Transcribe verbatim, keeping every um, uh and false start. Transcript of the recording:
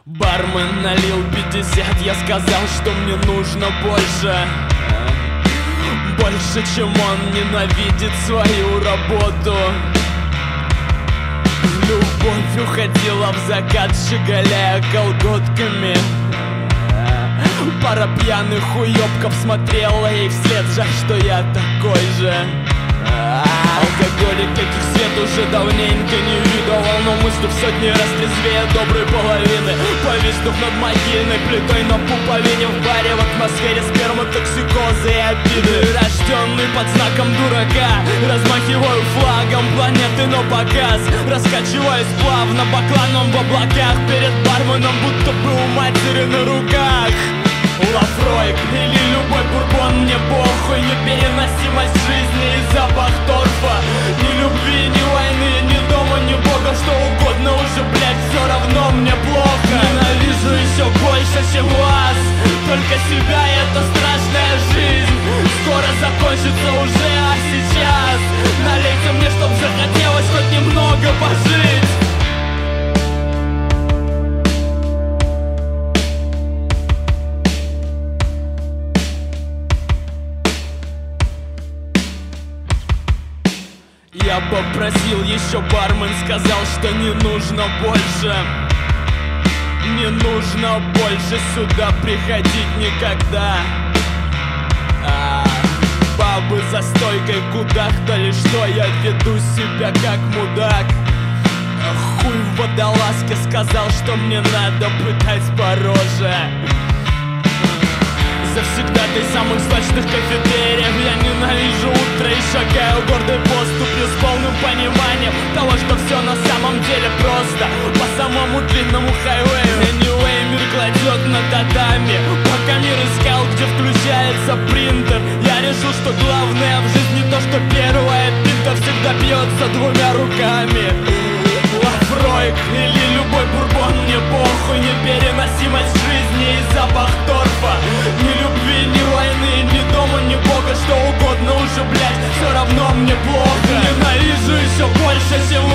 Бармен налил пятьдесят, я сказал, что мне нужно больше. Больше, чем он ненавидит свою работу. Любовь уходила в закат, щеголяя колготками. Пара пьяных уёбков смотрела ей вслед, жаль, что я такой же. Алкоголик, каких свет уже давненько не видывал, но мысли в сотни раз трезвее доброй половины. Повиснув над могильной плитой на пуповине, в баре в атмосфере спермы, токсикозы и обиды. Рожденный под знаком дурака, размахиваю флагом планеты, но показ. Раскачиваюсь плавно бакланом в облаках, перед барменом будто бы у матери на руках. Лафройк или любой бурбон, мне похуй. Непереносимость жизни и запах торфа. Ни любви, ни войны, ни дома, ни бога. Что угодно уже, блять, все равно мне плохо. Ненавижу еще больше, чем вас, только себя, и это страшная жизнь. Скоро закончится уже, а сейчас налейте мне, чтоб захотелось хоть немного пожить. Я попросил еще, бармен сказал, что не нужно больше. Не нужно больше сюда приходить никогда. а, Бабы за стойкой кудахтали, что я веду себя как мудак. Хуй в водолазке сказал, что мне надо пытать пороже. Завсегдатай самых сочных кафетериев. Я ненавижу утро и шагаю гордой поступью с полным пониманием того, что все на самом деле просто. По самому длинному хайвею Anyway, мир кладет на татами. Пока мир искал, где включается принтер, я решил, что главное в жизни то, что первая пинта всегда бьется двумя руками. Лафройк или любой бурбон, мне похуй. Непереносимость жизни и запах торфа. Ни любви, ни войны, ни дома, ни бога. Что угодно уже, блять, все равно мне плохо. Ненавижу еще больше, чем